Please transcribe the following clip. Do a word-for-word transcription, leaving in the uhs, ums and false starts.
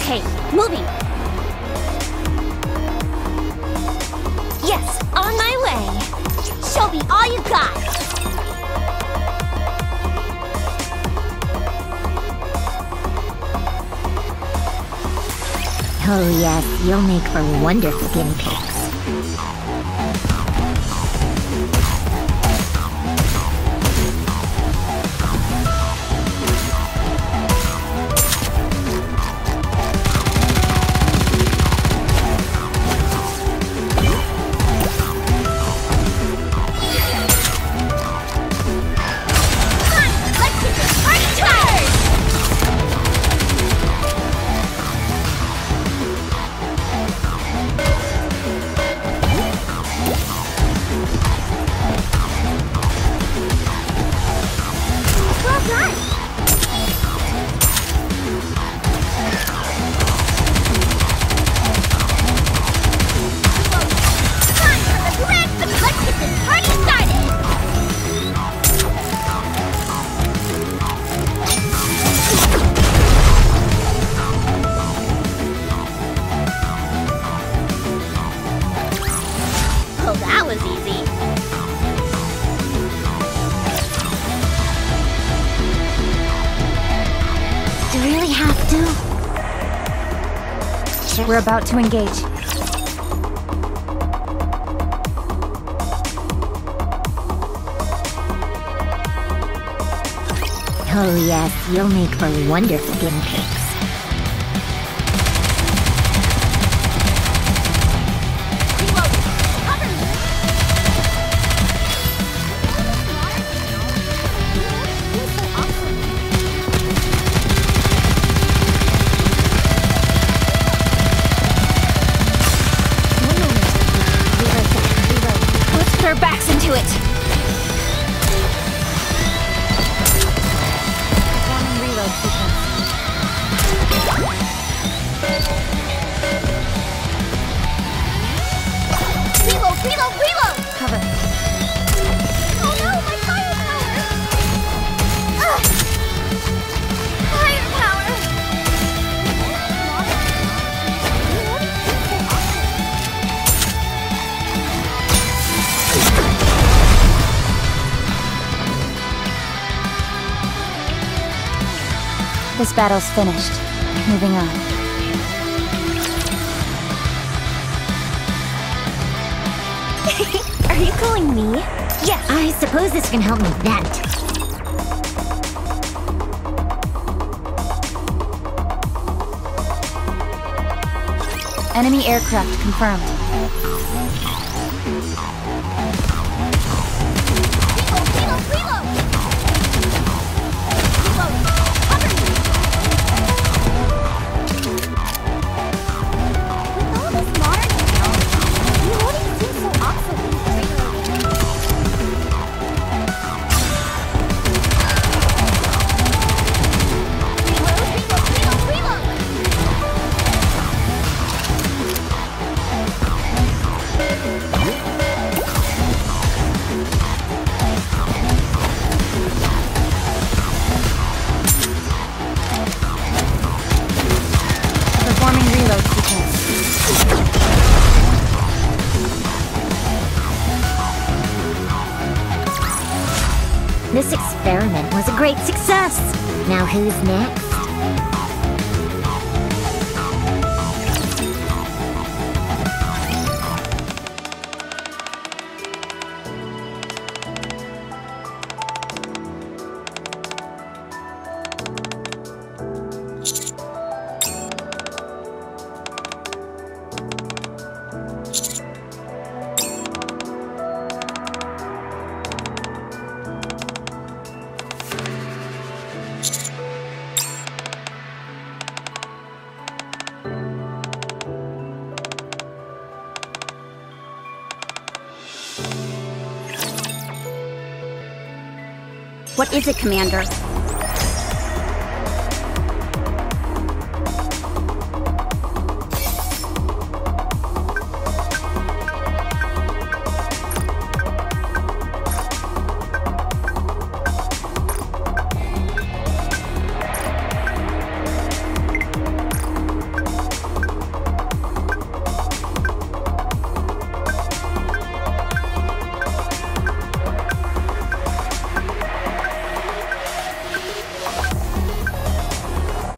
Okay, moving. Yes, on my way. Show me all you got. Oh yes, you'll make for wonderful guinea pigs. We're about to engage. Oh yes, you'll make for wonderful guinea pigs. Backs into it. Performing reload sequence. Reload, reload, reload! Cover. Oh no, my fire power! Ugh. Fire power! This battle's finished. Moving on. Are you calling me? Yes. I suppose this can help me vent. Enemy aircraft confirmed. This experiment was a great success. Now who's next? What is it, Commander?